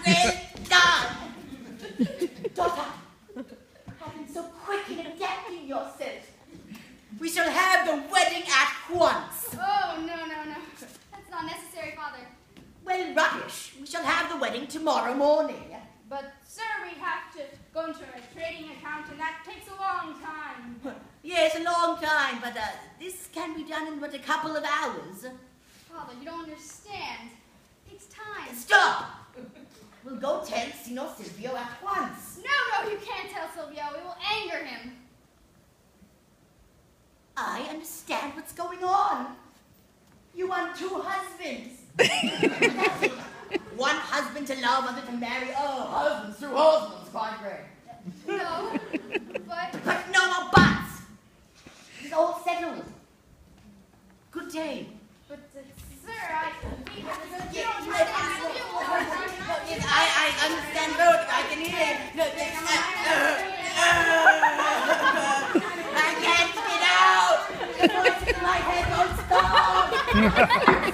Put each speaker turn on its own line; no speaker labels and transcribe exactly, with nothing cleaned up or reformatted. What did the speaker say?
Well done. Daughter, have been so quick in adapting yourself. We shall have the wedding at once.
Oh, no, no, no. That's not necessary, Father.
Well, rubbish. We shall have the wedding tomorrow morning.
But, sir, we have to go into a trading account, and that takes a long time.
Yes, a long time, but uh, this can be done in but a couple of hours.
Father, you don't understand. It takes time.
Stop! We'll go tell Signor Silvio at once.
No, no, you can't tell Silvio. It will anger him.
I understand what's going on. You want two husbands. That's it. One husband to love, other to marry. Oh, husbands through husbands, quite great.
No, but...
But no more buts. It's all settled. Good day.
But, uh, sir, I... We have to... You
Yes,
don't
yes,
understand.
yes, I, I understand both. I can hear it. No, uh, uh, uh, I can't get out. The voice in my head won't stop.